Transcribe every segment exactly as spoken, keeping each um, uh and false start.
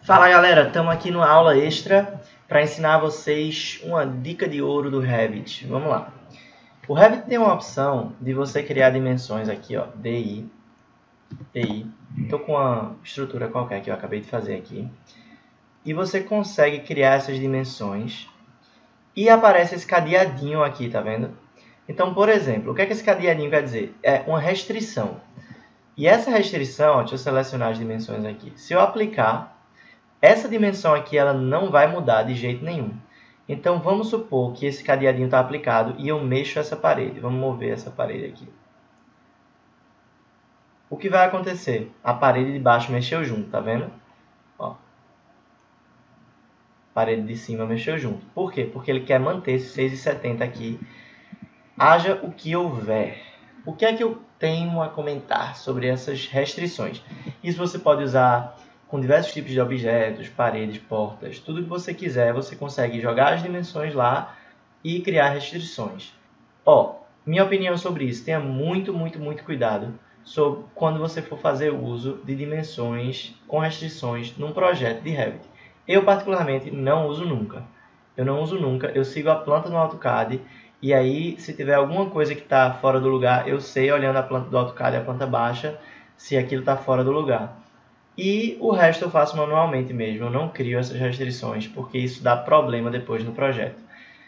Fala galera, estamos aqui numa aula extra para ensinar vocês uma dica de ouro do Revit. Vamos lá. O Revit tem uma opção de você criar dimensões aqui, ó, D I, D I. Estou com uma estrutura qualquer que eu acabei de fazer aqui. E você consegue criar essas dimensões e aparece esse cadeadinho aqui, tá vendo? Então, por exemplo, o que é que esse cadeadinho quer dizer? É uma restrição. E essa restrição, ó, deixa eu selecionar as dimensões aqui. Se eu aplicar, essa dimensão aqui ela não vai mudar de jeito nenhum. Então, vamos supor que esse cadeadinho está aplicado e eu mexo essa parede. Vamos mover essa parede aqui. O que vai acontecer? A parede de baixo mexeu junto, tá vendo? Ó. A parede de cima mexeu junto. Por quê? Porque ele quer manter esse seis e setenta aqui. Haja o que houver. O que é que eu tenho a comentar sobre essas restrições? Isso você pode usar com diversos tipos de objetos, paredes, portas, tudo que você quiser, você consegue jogar as dimensões lá e criar restrições. Ó, minha opinião sobre isso, tenha muito, muito, muito cuidado sobre quando você for fazer uso de dimensões com restrições num projeto de Revit. Eu, particularmente, não uso nunca. Eu não uso nunca, eu sigo a planta no AutoCAD e aí, se tiver alguma coisa que está fora do lugar, eu sei, olhando a planta do AutoCAD e a planta baixa, se aquilo está fora do lugar. E o resto eu faço manualmente mesmo, eu não crio essas restrições, porque isso dá problema depois no projeto.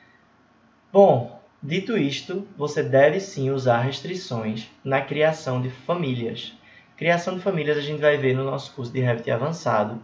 Bom, dito isto, você deve sim usar restrições na criação de famílias. Criação de famílias a gente vai ver no nosso curso de Revit avançado.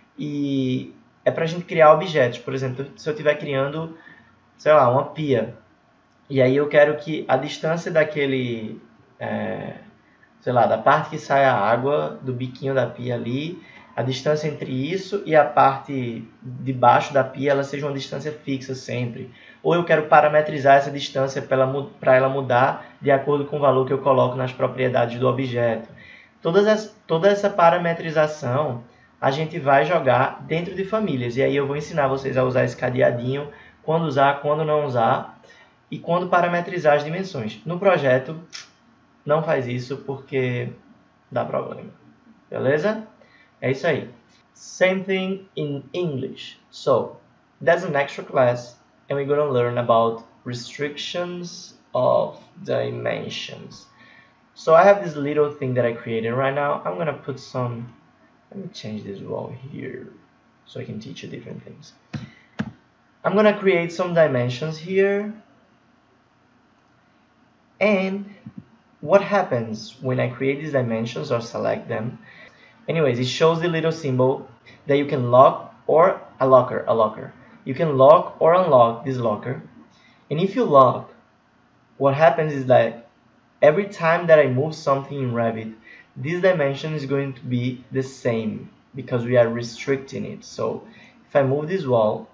E é para a gente criar objetos. Por exemplo, se eu estiver criando, sei lá, uma pia. E aí eu quero que a distância daquele... É, sei lá, da parte que sai a água, do biquinho da pia ali, a distância entre isso e a parte de baixo da pia, ela seja uma distância fixa sempre. Ou eu quero parametrizar essa distância para ela, para ela mudar de acordo com o valor que eu coloco nas propriedades do objeto. Todas as, toda essa parametrização a gente vai jogar dentro de famílias. E aí eu vou ensinar vocês a usar esse cadeadinho, quando usar, quando não usar, e quando parametrizar as dimensões. No projeto, não faz isso porque dá problema. Beleza? É isso aí. Same thing in English. So, that's an extra class and we're going to learn about restrictions of dimensions. So I have this little thing that I created right now. I'm going to put some... Let me change this wall here so I can teach you different things. I'm going to create some dimensions here. And what happens when I create these dimensions or select them? Anyways, it shows the little symbol that you can lock or a locker, a locker. You can lock or unlock this locker. And if you lock, what happens is that every time that I move something in Revit, this dimension is going to be the same because we are restricting it. So if I move this wall,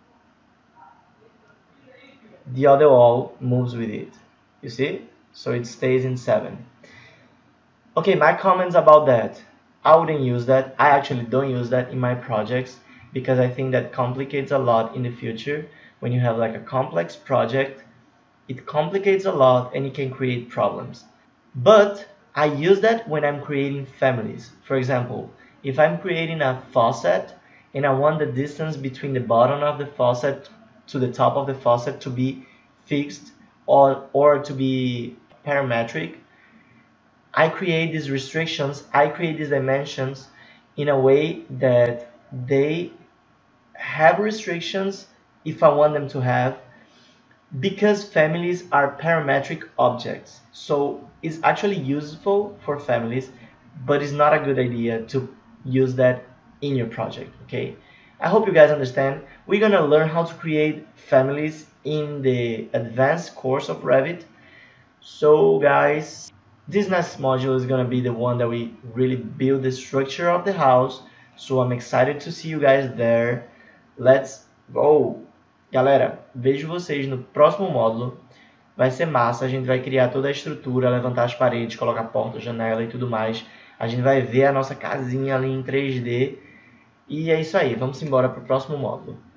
the other wall moves with it. You see? So it stays in seven. Okay, my comments about that. I wouldn't use that. I actually don't use that in my projects because I think that complicates a lot in the future. When you have like a complex project, it complicates a lot and it can create problems. But I use that when I'm creating families. For example, if I'm creating a faucet and I want the distance between the bottom of the faucet to the top of the faucet to be fixed or, or to be parametric, I create these restrictions, I create these dimensions in a way that they have restrictions if I want them to have, because families are parametric objects. So it's actually useful for families, but it's not a good idea to use that in your project, okay? I hope you guys understand. We're gonna learn how to create families in the advanced course of Revit. So guys, this next module is going to be the one that we really build the structure of the house. So I'm excited to see you guys there. Let's go! Galera, vejo vocês no próximo módulo. Vai ser massa, a gente vai criar toda a estrutura, levantar as paredes, colocar porta, janela e tudo mais. A gente vai ver a nossa casinha ali em três D. E é isso aí, vamos embora para o próximo módulo.